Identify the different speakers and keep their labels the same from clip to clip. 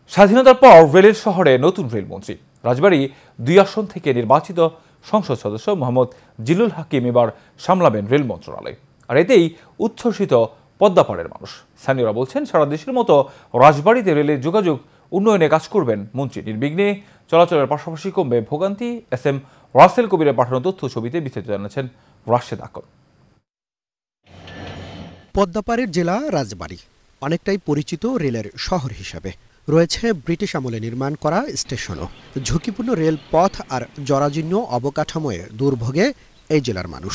Speaker 1: স্বাধীনতার পর রেলের শহরে নতুন রেলমন্ত্রী রাজবাড়ী ২ আসন থেকে নির্বাচিত সংসদ সদস্য মোহাম্মদ জিলুল হাকিম এবার সামলাবেন রেল মন্ত্রণালয়। আর এতেই উচ্ছ্বসিত পদ্মাপাড়ের মানুষ। স্থানীয়রা বলছেন, সারা দেশের মতো রাজবাড়ীতে রেলের যোগাযোগ উন্নয়নে কাজ করবেন মন্ত্রী। নির্বিঘ্নে চলাচলের পাশাপাশি কমবে ভোগান্তি। SM রাসেল কবিরের পাঠানো তথ্য ছবিতে বিস্তারিত জানাচ্ছেন রাশেদ আকন।
Speaker 2: পদ্মাপাড়ের জেলা রাজবাড়ী অনেকটাই পরিচিত রেলের শহর হিসাবে। রয়েছে ব্রিটিশ আমলে নির্মাণ করা স্টেশনও। ঝুঁকিপূর্ণ রেল পথ আর জরাজীর্ণ অবকাঠামোয় দুর্ভোগে এই জেলার মানুষ।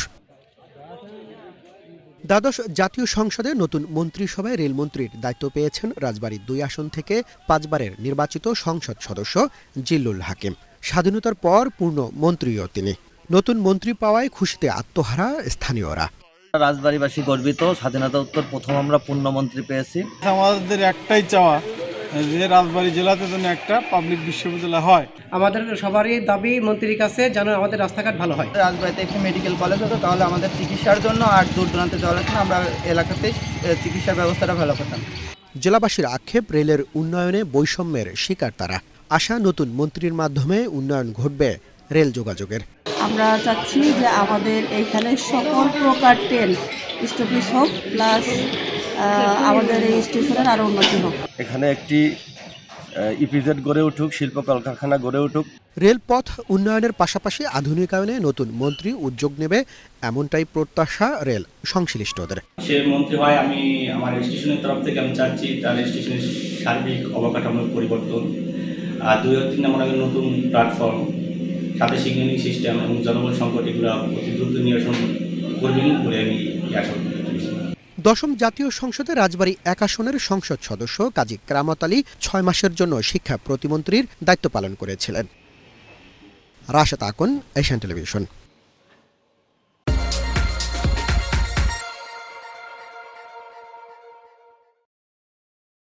Speaker 2: দ্বাদশ জাতীয় সংসদে নতুন মন্ত্রিসভায় রেলমন্ত্রীর দায়িত্ব পেয়েছেন রাজবাড়ী ২ আসন থেকে ৫ বারের নির্বাচিত সংসদ সদস্য জিল্লুল হাকিম। স্বাধীনতার পর পূর্ণ মন্ত্রীও তিনি। নতুন মন্ত্রী পাওয়ায় খুশিতে আত্মহারা স্থানীয়রা।
Speaker 3: রাজবাড়ীবাসী গর্বিত, স্বাধীনতা উত্তর প্রথম আমরা পূর্ণমন্ত্রী পেয়েছি।
Speaker 4: আমাদের একটাই চাওয়া যে রাজবাড়ী জেলাতে যেন একটা পাবলিক বিশ্ববিদ্যালয় হয়।
Speaker 5: আমাদের সবারই দাবি মন্ত্রীর কাছে যেন আমাদের রাস্তাঘাট ভালো হয়।
Speaker 6: রাজবাড়ীতে একটি মেডিকেল কলেজ হতো, তাহলে আমাদের চিকিৎসার জন্য আর দূর দূরান্তে যাওয়ার জন্য আমরা এলাকাতেই চিকিৎসার ব্যবস্থাটা ভালো পেতাম।
Speaker 2: জেলাবাসীর আক্ষেপ, রেলের উন্নয়নে বৈষম্যের শিকার তারা। আশা, নতুন মন্ত্রীর মাধ্যমে উন্নয়ন ঘটবে রেল যোগাযোগের।
Speaker 7: আমরা চাচ্ছি যে আমাদের এইখানে সকল প্রকার ট্রেন স্টপেজ হোক, প্লাস আমাদের এই স্টেশনের আরও উন্নতি হোক।
Speaker 3: এখানে একটি ইপিজেড গড়ে উঠুক, শিল্প কলকারখানা গড়ে উঠুক।
Speaker 2: রেলপথ উন্নয়নের পাশাপাশি আধুনিকায়নে নতুন মন্ত্রী উদ্যোগ নেবে, এমনটাই প্রত্যাশা রেল সংশ্লিষ্টদের।
Speaker 8: সে মন্ত্রী হয়, আমি আমার স্টেশনের তরফ থেকে আমি চাচ্ছি তার স্টেশনের সার্বিক অবকাঠামোর পরিবর্তন, আর ২-৩ নম্বর নতুন প্ল্যাটফর্ম, সাথে সিগন্যালিং সিস্টেম এবং জনবল সংকট এগুলো অতি দ্রুত নিরসন করবেন বলে আমি আশা করি।
Speaker 2: দশম জাতীয় সংসদে রাজবাড়ী ১ আসনের সংসদ সদস্য কাজী কেরামত আলী ৬ মাসের জন্য শিক্ষা প্রতিমন্ত্রীর দায়িত্ব পালন করেছিলেন। Rashed Akon, Asian television.